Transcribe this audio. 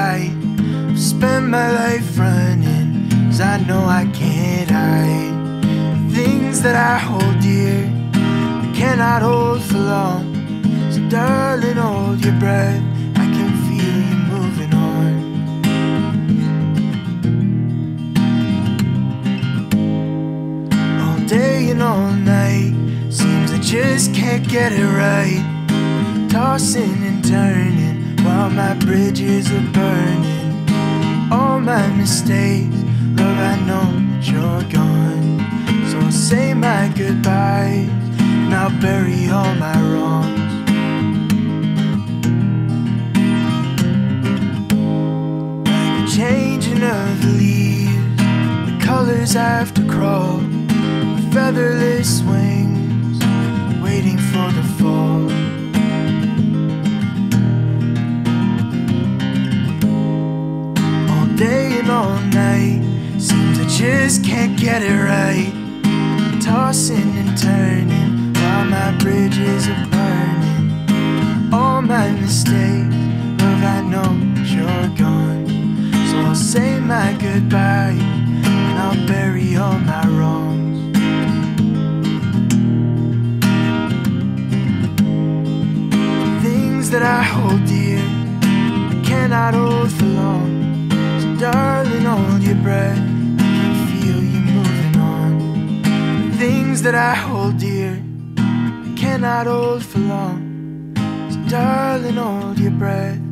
fight. I've spent my life running, 'cause I know I can't hide. The things that I hold dear, I cannot hold for long. So darling, hold your breath, I can feel you moving on. All day and all night, seems I just can't get it right. Tossing and turning while my bridges are burning. All my mistakes, love, I know that you're gone. So I'll say my goodbyes, and I'll bury all my wrongs. Like a changing of the leaves, the colors have to crawl, with featherless wings, waiting for the fall. Day and all night, seems I just can't get it right. Tossing and turning while my bridges are burning. All my mistakes, love, I know that you're gone. So I'll say my goodbye, and I'll bury all my wrongs. Things that I hold dear, I cannot hold for long. Darling, hold your breath, I can feel you moving on. The things that I hold dear, I cannot hold for long. So darling, hold your breath,